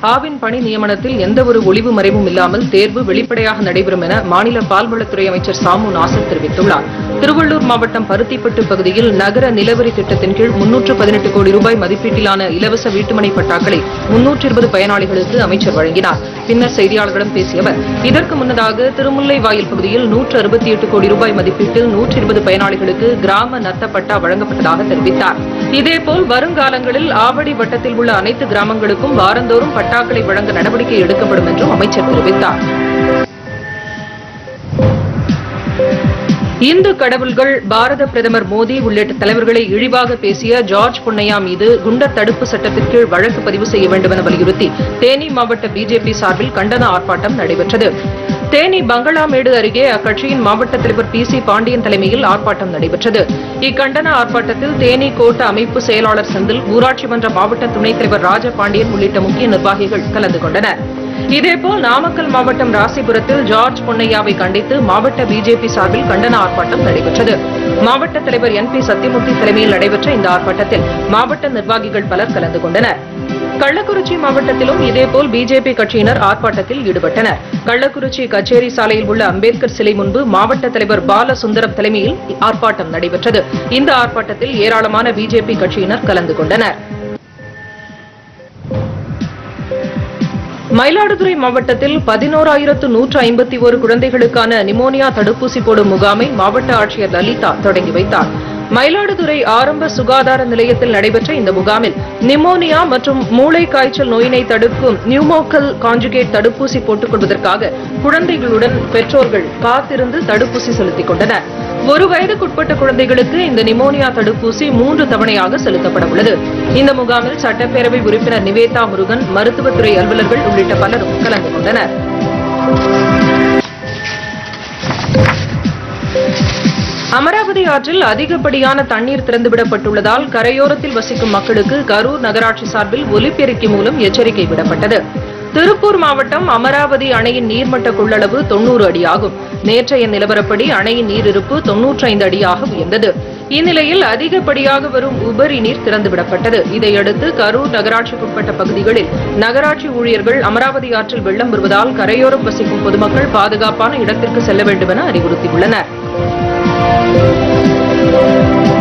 ஆவின் பணி நியமனத்தில் எந்தவொரு ஒளிவு மறைவும் இல்லாமல் தேர்வு வெளிப்படையாக நடைபெறும் என மாநில பால்வளத்துறை அமைச்சர் சாமு நாசர் தெரிவித்துள்ளார். திருவள்ளூர் மாவட்டம் பருத்திப்பட்டு பகுதியில் நகர நிலவரி திட்டத்தின் கீழ் 318 கோடி ரூபாய் மதிப்பீட்டிலான இலவச வீட்டுமனை பட்டாக்களை 320 பயனாளிகளுக்கு அமைச்சர் வழங்கினார். பின்னர் செய்தியாளர்களிடம் பேசிய அவர், இதற்கு முன்னதாக திருமுல்லைவாயில் பகுதியில் 168 கோடி ரூபாய் மதிப்பீட்டில் 120 பயனாளிகளுக்கு கிராம நத்த பட்டா வழங்கப்பட்டதாக தெரிவித்தார். இதேபோல் வருங்காலங்களில் ஆவடி வட்டத்தில் உள்ள அனைத்து கிராமங்களுக்கும் வாரந்தோறும் பட்டாக்களை வழங்க நடவடிக்கை எடுக்கப்படும் என்றும் அமைச்சர் தெரிவித்தார். இந்து கடவுள்கள், பாரத பிரதமர் மோடி உள்ளிட்ட தலைவர்களை இழிவாக பேசிய ஜார்ஜ் பொன்னையா மீது குண்டர் தடுப்பு சட்டத்தின் கீழ் வழக்கு பதிவு செய்ய வேண்டும் என வலியுறுத்தி தேனி மாவட்ட பிஜேபி சார்பில் கண்டன ஆர்ப்பாட்டம் நடைபெற்றது. தேனி பங்களாமேடு அருகே அக்கட்சியின் மாவட்ட தலைவர் PC பாண்டியன் தலைமையில் ஆர்ப்பாட்டம் நடைபெற்றது. இக்கண்டன ஆர்ப்பாட்டத்தில் தேனி கோட்ட அமைப்பு செயலாளர் செந்தில், ஊராட்சி மன்ற மாவட்ட துணைத் தலைவர் ராஜபாண்டியன் உள்ளிட்ட முக்கிய நிர்வாகிகள் கலந்து கொண்டனர். இதேபோல் நாமக்கல் மாவட்டம் ராசிபுரத்தில் ஜார்ஜ் பொன்னையாவை கண்டித்து மாவட்ட பிஜேபி சார்பில் கண்டன ஆர்ப்பாட்டம் நடைபெற்றது. மாவட்ட தலைவர் NP சத்தியமூர்த்தி தலைமையில் நடைபெற்ற இந்த ஆர்ப்பாட்டத்தில் மாவட்ட நிர்வாகிகள் பலர் கலந்து கொண்டனர். கள்ளக்குறிச்சி மாவட்டத்திலும் இதேபோல் பிஜேபி கட்சியினர் ஆர்ப்பாட்டத்தில் ஈடுபட்டனர். கள்ளக்குறிச்சி கச்சேரி சாலையில் உள்ள அம்பேத்கர் சிலை முன்பு மாவட்ட தலைவர் பாலசுந்தரம் தலைமையில் ஆர்ப்பாட்டம் நடைபெற்றது. இந்த ஆர்ப்பாட்டத்தில் ஏராளமான பிஜேபி கட்சியினர் கலந்து கொண்டனர். மயிலாடுதுறை மாவட்டத்தில் 11,151 குழந்தைகளுக்கான நிமோனியா தடுப்பூசி போடும் முகாமை மாவட்ட ஆட்சியர் லலிதா தொடங்கி வைத்தார். மயிலாடுதுறை ஆரம்ப சுகாதார நிலையத்தில் நடைபெற்ற இந்த முகாமில் நிமோனியா மற்றும் மூளை காய்ச்சல் நோயினை தடுக்கும் நியூமோக்கல் கான்ஜுகேட் தடுப்பூசி போட்டுக் கொள்வதற்காக குழந்தைகளுடன் பெற்றோர்கள் காத்திருந்து தடுப்பூசி செலுத்திக் கொண்டனர். 1 வயதுக்குட்பட்ட குழந்தைகளுக்கு இந்த நிமோனியா தடுப்பூசி 3 தவணையாக செலுத்தப்பட உள்ளது. இந்த முகாமில் சட்டப்பேரவை உறுப்பினர் நிவேதா முருகன், மருத்துவத்துறை அலுவலர்கள் உள்ளிட்ட பலரும் கலந்து கொண்டனர். அமராவதி ஆற்றில் அதிகப்படியான தண்ணீர் திறந்துவிடப்பட்டுள்ளதால் கரையோரத்தில் வசிக்கும் மக்களுக்கு கரூர் நகராட்சி சார்பில் ஒலிபெருக்கி மூலம் எச்சரிக்கை விடப்பட்டது. திருப்பூர் மாவட்டம் அமராவதி அணையின் நீர்மட்ட கொள்ளளவு 90 அடியாகும். நேற்றைய நிலவரப்படி அணையின் நீரிருப்பு 95 அடியாக உயர்ந்தது. இந்நிலையில் அதிகப்படியாக வரும் உபரி நீர் திறந்துவிடப்பட்டது. இதையடுத்து கரூர் நகராட்சிக்குட்பட்ட பகுதிகளில் நகராட்சி ஊழியர்கள் அமராவதி ஆற்றில் வெள்ளம் வருவதால் கரையோரம் வசிக்கும் பொதுமக்கள் பாதுகாப்பான இடத்திற்கு செல்ல வேண்டும் என அறிவுறுத்தியுள்ளனர்.